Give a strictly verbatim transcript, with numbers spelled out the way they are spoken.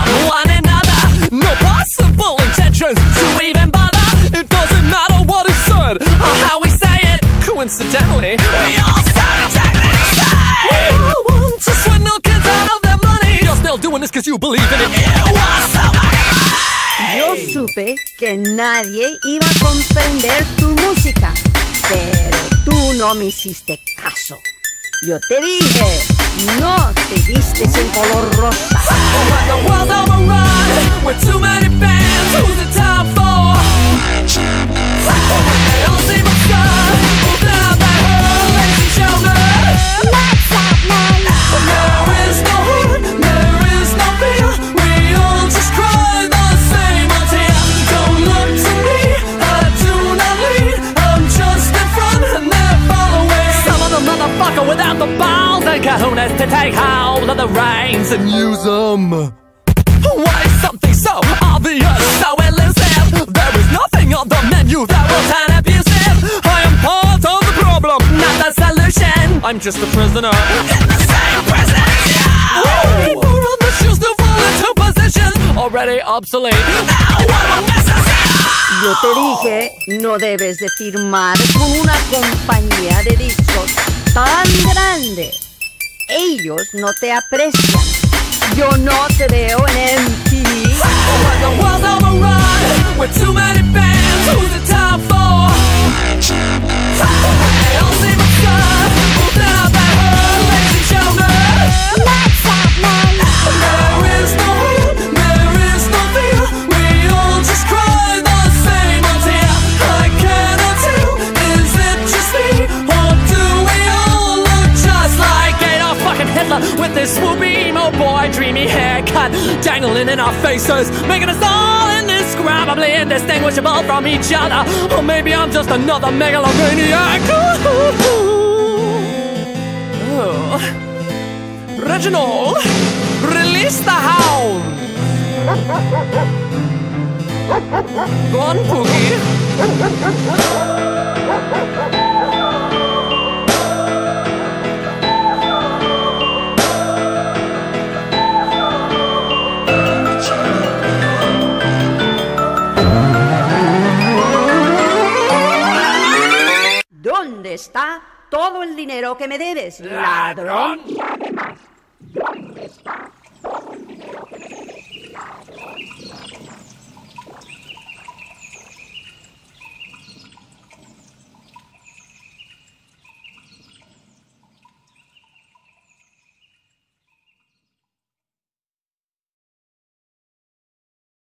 no ane nada, no possible intentions to even bother. It doesn't matter what is said or how we say it. Coincidentally, we all sound exactly the same. We all want to swindle kids out of their money. You're still doing this cause you believe in it. You want somebody. Yo supe que nadie iba a comprender tu música, pero tú no me hiciste caso. Yo te dije, no te vistes en color rosa. When the world's overrun with too many fans, who's it time for? When they all seem absurd, without that whole lazy showman. What's up, man? There is no hurt, there is no fear. We all just cry the same old tear. Don't look to me, I do not lead. I'm just in front and they're following. Some of the motherfucker without the balls and kahunas to take hold of the reins and use them. Why is something so obvious, so elusive? There is nothing on the menu that will turn abusive. I am part of the problem, not the solution. I'm just a prisoner in the same prison as you. Waiting for other shoes to fall into position already obsolete. Now what will miss us? Yo te dije, no debes de firmar con una compañía de discos tan grande. Ellos no te aprecian. Yo no te veo en M T V. When the world's overrun with too many fans, who's it time for? They all seem absurd without that whole lazy showman. What's up, man? There is no hope, there is no fear. We all just cry the same old tear. I cannot tell, is it just me, or do we all look just like Adolf fucking Hitler with this swoopy emo boy dreamy haircut dangling in our faces, making us all indescribably indistinguishable from each other? Or maybe I'm just another megalomaniac. Oh. Reginald, release the hound. Go on, Pookie. ¿Dónde está todo el dinero que me debes, ladrón?